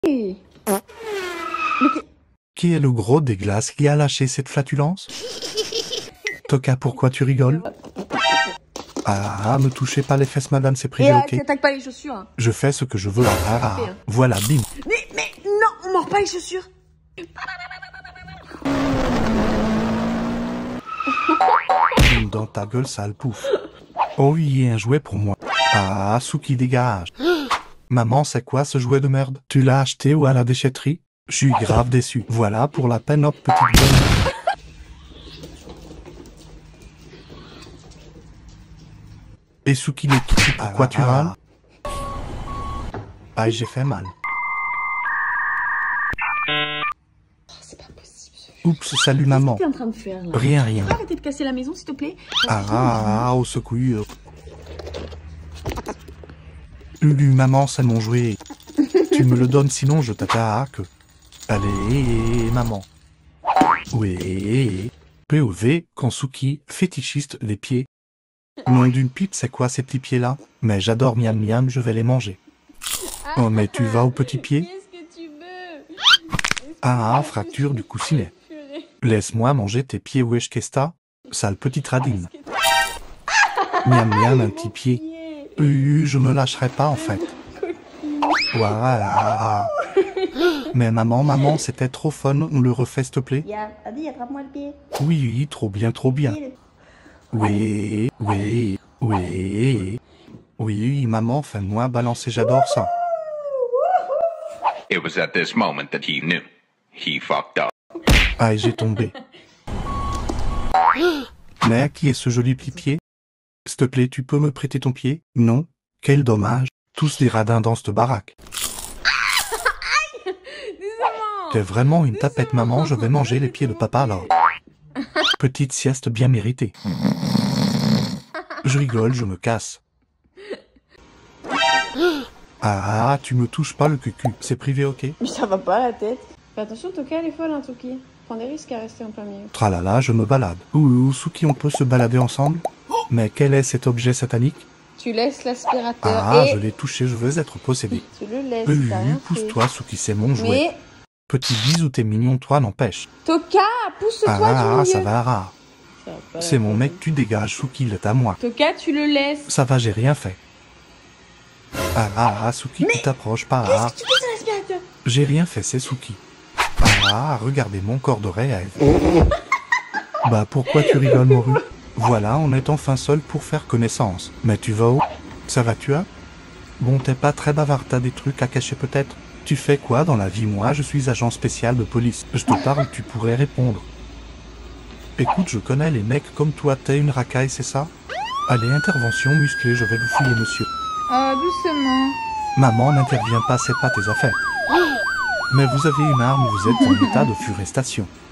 Mais Qui est le gros des glaces qui a lâché cette flatulence? Toka, pourquoi tu rigoles? Ah, me touchez pas les fesses, madame, c'est privé, ok? t'attaques pas les chaussures. Hein. Je fais ce que je veux. Voilà, bim. Mais non, on mord pas les chaussures. Bim dans ta gueule, sale pouf. Oh oui, un jouet pour moi. Ah, Suki, dégage. Maman, c'est quoi ce jouet de merde? Tu l'as acheté ou à la déchetterie? Je suis grave déçu. Voilà, pour la peine, hop, petite bonne. Et Suki, le kiki, pourquoi tu râles? Aïe, j'ai fait mal. C'est pas possible. Oups, salut maman. Qu'est-ce que t'es en train de faire là? Rien. Arrêtez de casser la maison, s'il te plaît. Au secours. Maman, c'est mon jouet. Tu me le donnes, sinon je t'attaque. Allez, maman. Oui. POV, Kansuki, fétichiste des pieds. Nom d'une pipe, c'est quoi ces petits pieds-là? Mais j'adore miam miam, je vais les manger. Oh, mais tu vas au petit pied? Qu'est-ce que tu veux? Fracture du coussinet. Laisse-moi manger tes pieds, wesh qu'esta? Sale petite radine. Miam miam, un petit pied. Je me lâcherai pas en fait. Voilà. Mais maman, c'était trop fun, on le refait s'il te plaît? Vas-y, attrape-moi le pied. Oui, trop bien, trop bien. Oui, maman, fais-moi balancer, j'adore ça. It was at this moment that he knew. He fucked up. Aïe, j'ai tombé. Mais qui est ce joli petit pied? S'il te plaît, tu peux me prêter ton pied? Non? Quel dommage. Tous des radins dans cette baraque. T'es vraiment une tapette, maman, je vais manger les pieds de papa alors. Petite sieste bien méritée. Je rigole, je me casse. Tu me touches pas le cucu, c'est privé, ok? Mais ça va pas la tête. Fais attention, Toka, elle est folle, hein, Toki. Prends des risques à rester en plein milieu. Tralala, je me balade. Suki, on peut se balader ensemble? Mais quel est cet objet satanique? Tu laisses l'aspirateur et... je l'ai touché, je veux être possédé. Tu le laisses, t'as rien fait. Pousse-toi, Suki, c'est mon jouet. Mais... Petit bisou, t'es mignon, toi, n'empêche. Toka, pousse-toi du milieu. Ça va, rare. C'est mon mec, tu dégages, Suki, il est à moi. Toka, tu le laisses. Ça va, j'ai rien fait. Suki, tu t'approches pas. Qu'est-ce que tu fais sur l'aspirateur? J'ai rien fait, c'est Suki. Regardez mon corps de rêve. Bah, pourquoi tu rigoles, Moru? Voilà, on est enfin seul pour faire connaissance. Mais tu vas où? Ça va, tu as? Bon, t'es pas très bavard, t'as des trucs à cacher peut-être? Tu fais quoi dans la vie? Moi, je suis agent spécial de police. Je te parle, tu pourrais répondre. Écoute, je connais les mecs comme toi, t'es une racaille, c'est ça? Allez, intervention musclée, je vais vous fouiller, monsieur. Doucement. Maman, n'intervient pas, c'est pas tes affaires. Mais vous avez une arme, vous êtes en état de furestation.